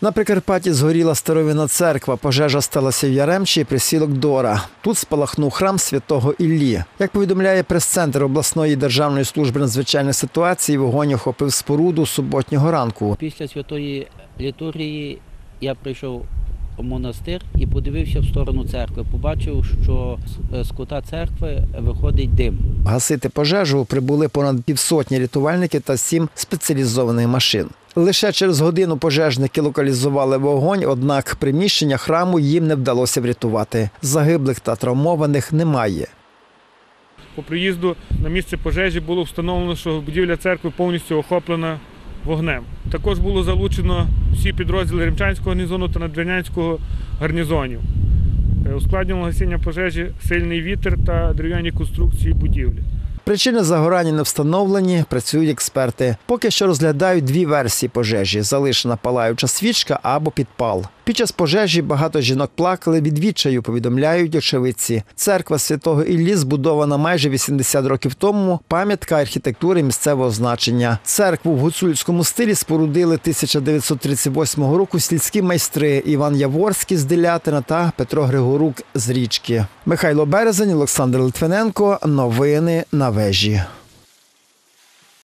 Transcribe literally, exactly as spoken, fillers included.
На Прикарпатті згоріла старовинна церква. Пожежа сталася в Яремчі, присілок Дора. Тут спалахнув храм святого Іллі. Як повідомляє прес-центр обласної державної служби надзвичайних ситуацій, вогонь охопив споруду суботнього ранку. Після святої літургії я прийшов у монастир і подивився в сторону церкви. Побачив, що з кута церкви виходить дим. Гасити пожежу прибули понад півсотні рятувальників та сім спеціалізованих машин. Лише через годину пожежники локалізували вогонь, однак приміщення храму їм не вдалося врятувати. Загиблих та травмованих немає. По приїзду на місце пожежі було встановлено, що будівля церкви повністю охоплена вогнем. Також було залучено всі підрозділи Ремчанського гарнізону та Надвірнянського гарнізонів. Ускладнювало гасіння пожежі сильний вітер та дерев'яні конструкції будівлі. Причини загорання не встановлені, працюють експерти. Поки що розглядають дві версії пожежі – залишена палаюча свічка або підпал. Під час пожежі багато жінок плакали від відчаю, повідомляють очевидці. Церква святого Іллі збудована майже вісімдесят років тому, пам'ятка архітектури місцевого значення. Церкву в гуцульському стилі спорудили тисяча дев'ятсот тридцять восьмого року сільські майстри Іван Яворський з Делятина та Петро Григорук з Річки. Михайло Березень, Олександр Литвиненко. Новини на вежі.